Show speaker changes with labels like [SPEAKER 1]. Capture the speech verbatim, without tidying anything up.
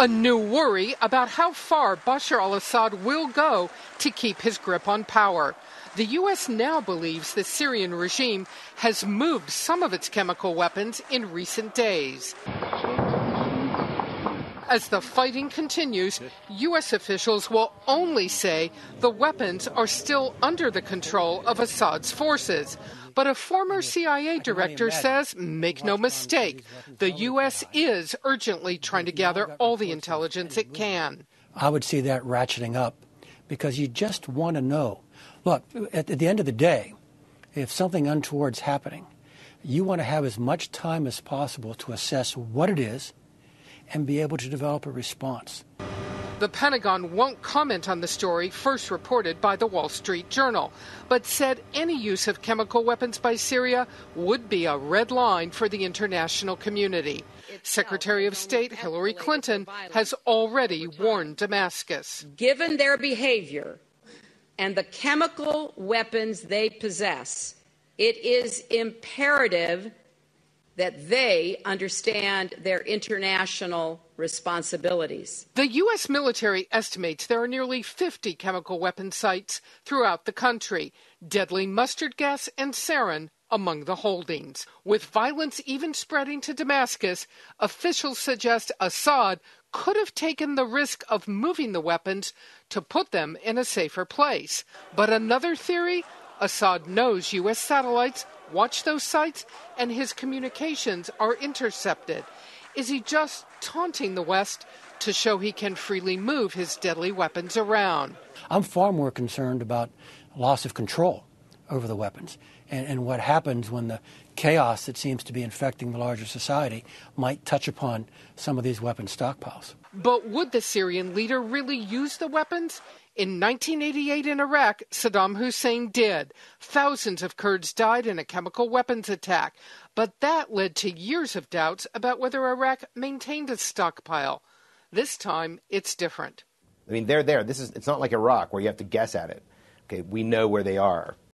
[SPEAKER 1] A new worry about how far Bashar al-Assad will go to keep his grip on power. The U S now believes the Syrian regime has moved some of its chemical weapons in recent days. As the fighting continues, U S officials will only say the weapons are still under the control of Assad's forces. But a former C I A director says, make no mistake, the U S is urgently trying to gather all the intelligence it can.
[SPEAKER 2] I would see that ratcheting up because you just want to know. Look, at the end of the day, if something untoward's happening, you want to have as much time as possible to assess what it is and be able to develop a response.
[SPEAKER 1] The Pentagon won't comment on the story first reported by the Wall Street Journal, but said any use of chemical weapons by Syria would be a red line for the international community. Secretary of State Hillary Clinton has already warned Damascus.
[SPEAKER 3] Given their behavior and the chemical weapons they possess, it is imperative that they understand their international responsibilities.
[SPEAKER 1] The U S military estimates there are nearly fifty chemical weapon sites throughout the country, deadly mustard gas and sarin among the holdings. With violence even spreading to Damascus, officials suggest Assad could have taken the risk of moving the weapons to put them in a safer place. But another theory, Assad knows U S satellites watch those sites and his communications are intercepted. Is he just taunting the West to show he can freely move his deadly weapons around?
[SPEAKER 2] I'm far more concerned about loss of control over the weapons and, and what happens when the chaos that seems to be infecting the larger society might touch upon some of these weapon stockpiles.
[SPEAKER 1] But would the Syrian leader really use the weapons? In nineteen eighty-eight in Iraq, Saddam Hussein did. Thousands of Kurds died in a chemical weapons attack. But that led to years of doubts about whether Iraq maintained a stockpile. This time, it's different.
[SPEAKER 4] I mean, they're there. This is, it's not like Iraq where you have to guess at it. Okay, we know where they are.